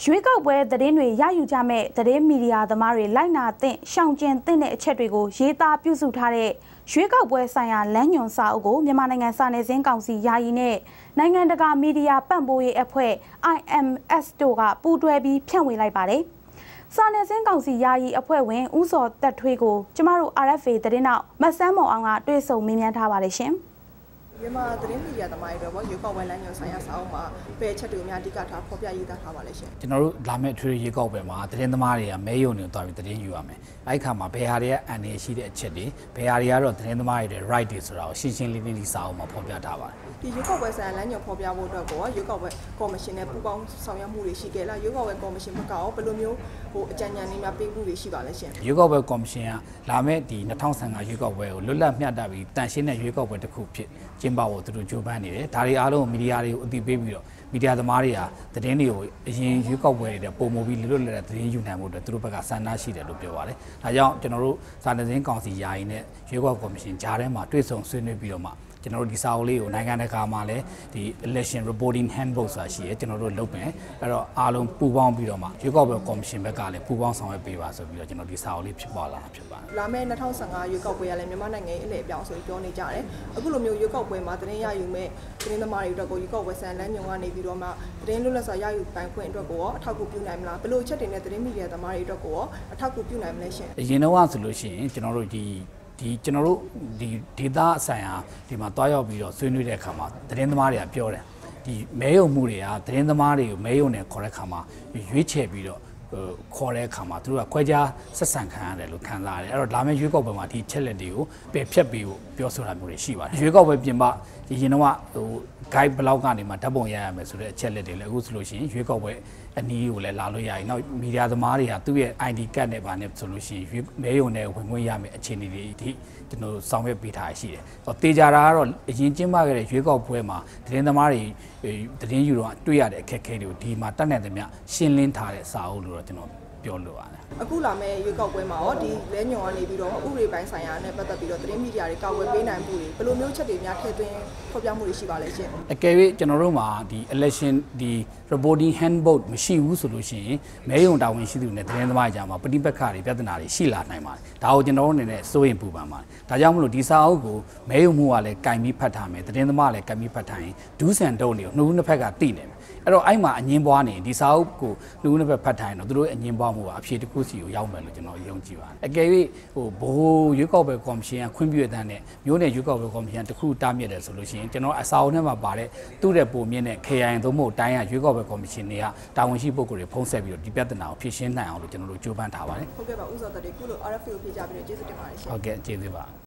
ရွေးကောက်ပွဲသတင်းတွေရယူကြမဲ့သတင်းမီဒီယာသမားတွေလိုက်နာသင့်ရှောင်ကျဉ်သင့်တဲ့အချက်တွေကိုရေးသားပြုစုထားတဲ့ရွေးကောက်ပွဲဆိုင်ရာလမ်းညွှန်စာအုပ်ကိုမြန်မာနိုင်ငံစာနယ်ဇင်းကောင်စီယာယီနဲ့နိုင်ငံတကာမီဒီယာပံ့ပိုးရေးအဖွဲ့ IMS တို့ကပူးတွဲပြီးဖြန့်ဝေလိုက်ပါတယ်။စာနယ်ဇင်းကောင်စီယာယီအဖွဲ့ဝင်ဦးစောတက်ထွေးကိုကျမတို့ RFA သတင်းနောက်မဆန်းမော်အောင်ကတွေ့ဆုံမေးမြန်းထားပါတယ်ရှင်။မြန်မာသတင်းမီဒီယာသမားတွေတော့ရွေးကောက်ပွဲလမ်းညွှန်ဆိုင်ရာစာအုပ်မှာဘယ်ချက်တွေများအဓိကထားဖော်ပြရေးသားထားပါလဲရှင်ကျွန်တော်တို့လာမယ့်ထွေးရွေးကောက်ပွဲမှာသတင်းသမားတွေကမဲယုံနေသွားပြီးသတင်းယူရမယ်အဲ့ခါမှာဘယ်ဟာတွေကအန်ရရှိတဲ့အချက်တွေဘယ်ဟာတွေကတော့သတင်းသမားတွေ right တွေဆိုတာကိုရှင်းရှင်းလင်းလင်းဒီစာအုပ်မှာဖော်ပြထားပါတယ်ဒီရွေးကောက်ပွဲဆိုင်ရာလမ်းညွှန်ဖော်ပြဖို့အတွက်ကိုရွေးကောက်ပွဲကော်မရှင်နဲ့ပူးပေါင်းဆောင်ရွက်မှုတွေရှိခဲ့လားရွေးကောက်ပွဲကော်မရှင်ဘက်ကရောဘယ်လိုမျိုးအကြံဉာဏ်တွေများပေးမှုတွေရှိပါလဲရှင်ရွေးကောက်ပွဲကော်မရှင်ကလာမယ့်ဒီ2015ရွေးကောက်ပွဲကိုလွတ်လပ်မျှတပြီးတန်ရှင်းတဲ့ရွေးကောက်ပွဲတစ်ခုဖြစ်ကျင်းပဖို့သူတို့ကြိုးပမ်းနေတယ်ဒါတွေအားလုံးမီဒီယာတွေကိုအသိပေးပြီးတော့မီဒီယာသမားတွေကသတင်းတွေကိုအရင်ရွေးကောက်ပွဲတွေပုံမူပြီးလွတ်လပ်တဲ့သတင်းယူနိုင်မှုတွေသူတို့ဘက်ကစံနှားရှိတယ်လို့ပြောပါတယ်ဒါကြောင့်ကျွန်တော်တို့စာနယ်ဇင်းကောင်စီယာယီနဲ့ရွေးကောက်ကော်မရှင်ကြားထဲမှာတွေ့ဆုံဆွေးနွေးပြီးတော့မှကျွန်တော်တို့ဒီစာအုပ်လေးကိုနိုင်ငံတကာမှာလည်းဒီ election reporting handbook ဆိုတာရှိရဲကျွန်တော်တို့လုပ်မယ်အဲ့တော့အားလုံးပူးပေါင်းပြီးတော့မှရွေးကောက်ပွဲကော်မရှင်ဘက်ကလည်းပူးပေါင်းဆောင်ရွက်ပေးပါဆိုပြီးတော့ကျွန်တော်ဒီစာအုပ်လေးဖြစ်ပေါ်လာတာဖြစ်ပါတယ်လာမယ့်2015ရွေးကောက်ပွဲကလည်းမြန်မာနိုင်ငံရဲ့အလှည့်အပြောင်းဆိုပြီးပြောနေကြတယ်အခုလိုမျိုးရွေးကောက်ပွဲမှာသတင်းရယူမဲ့သတင်းသမားတွေအတွက်ကိုရွေးကောက်ပွဲဆန်လမ်းညွှန်ကနေပြီးတော့မှသတင်းလွတ်လပ်စွာရယူပိုင်ခွင့်အတွက်ကိုရောအထောက်အကူပြုနိုင်မလားဘယ်လိုအချက်တွေနဲ့သတင်းမီဒီယာသမားတွေအတွက်ကိုရောအထောက်အကူပြုနိုင်မလဲရှင်အရင်တော့ဆိုလို့ရှိရင်ကျွန်တော်တို့ကျွန်တော်တို့ဒီဒေတာဆိုင်ရာဒီမှာတွားရောက်ပြီးတော့ဆွေးနွေးတဲ့အခါမှာသတင်းသမားတွေကပြောတယ်ဒီမဲယုံမှုတွေကသတင်းသမားတွေကိုမဲယုံနဲ့ခေါ်တဲ့အခါမှာရွေးချယ်ပြီးတော့ခေါ်တဲ့အခါမှာသူတို့ကခွဲခြားဆက်ဆံခံရတယ်လို့ခံစားရတယ်အဲ့တော့လာမယ့်ရွေးကောက်ပွဲမှာဒီချက်လက်တွေကိုပယ်ဖြတ်ပြီးပြောဆိုတာမျိုးတွေရှိပါတယ်ရွေးကောက်ပွဲပြင်ပဒီရင်တော့guide block ကနေမှဓာတ်ပုံရရမယ်ဆိုတဲ့အချက်လက်တွေလည်းအခုဆိုလို့ရှိရင်ရွေးကောက်ပွဲအနီးကိုလည်းလာလို့ရရင်နောက်မီဒီယာသမားတွေကသူ့ရဲ့ ID card နဲ့ဗာနဲ့ဆိုလို့ရှိရင်မဲယုံနဲ့ဝင်ခွင့်ရမယ်အခြေအနေတွေဒီကျွန်တော်ဆောင်ရွက်ပေးထားရှိတယ်။တေချာတာကတော့အရင်ကျင်းပခဲ့တဲ့ရွေးကောက်ပွဲမှာသတင်းသမားတွေသတင်းယူတော့တွေ့ရတဲ့အခက်အခဲတွေကိုဒီမှာတတ်နိုင်သမျှရှင်းလင်းထားတဲ့စာအုပ်လို့တော့ကျွန်တော်ပြောလို့ရတယ်အခုလာမယ့်ရွေးကောက်ပွဲမှာရောဒီလဲညွန်ကနေပြီးတော့ဥပဒေပိုင်းဆိုင်ရာနဲ့ပတ်သက်ပြီးတော့သတင်းမီဒီယာတွေကာကွယ်ပေးနိုင်မှုတွေဘယ်လိုမျိုးချက်တွေများထည့်သွင်းဖော်ပြမှုတွေရှိပါလဲရှင်အကယ်၍ကျွန်တော်တို့မှာဒီ election ဒီ reporting handbook မရှိဘူးဆိုလို့ရှိရင်မဲယုံတာဝန်ရှိသူနဲ့သတင်းသမားကြားမှာပဋိပက္ခတွေပြဿနာတွေရှိလာနိုင်ပါတယ်ဒါကိုကျွန်တော်တို့အနေနဲ့စိုးရင်ပူပန်ပါတယ်ဒါကြောင့်မလို့ဒီစာအုပ်ကိုမဲယုံမှုကလည်းကင်ပြီးဖတ်ထားမယ်သတင်းသမားလည်းကင်ပြီးဖတ်ထားရင်ဒူးဆန်တုံးတွေကိုနှုတ်နှစ်ဖက်ကတိနေမယ်အဲ့တော့အဲ့မှာအငင်းပွားနေဒီစာအုပ်ကိုနှုတ်နှစ်ဖက်ဖတ်ထားရင်တော့သူတို့အငင်းပွားမှုကအဖြေတစ်ခုစီကိုရောက်မယ်လို့ကျွန်တော်ယုံကြည်ပါတယ်အကယ်၍ဘိုးရွေးကောက်ပွဲကော်မရှင်ကခွင့်ပြုရတဲ့မျိုးနဲ့ရွေးကောက်ပွဲကော်မရှင်တစ်ခုတားမြစ်တယ်ဆိုလို့ရှိရင်ကျွန်တော်အစာအုပ်ထဲမှာပါတဲ့သူ့တဲ့ပုံမြင့်တဲ့ KIN သို့မဟုတ်တိုင်းရရွေးကောက်ပွဲကော်မရှင်တွေကတာဝန်ရှိပုဂ္ဂိုလ်တွေဖုံးဆက်ပြီးတော့ဒီပြဿနာကိုဖြေရှင်းနိုင်အောင်လို့ကျွန်တော်တို့ကြိုးပမ်းထားပါတယ်ဟုတ်ကဲ့ပါဦးစောတက်ဒီခုလို RFA ကိုဖြေကြပြီးတော့ကျေးဇူးတင်ပါတယ်ရှင်ဟုတ်ကဲ့ကျေးဇူးပါ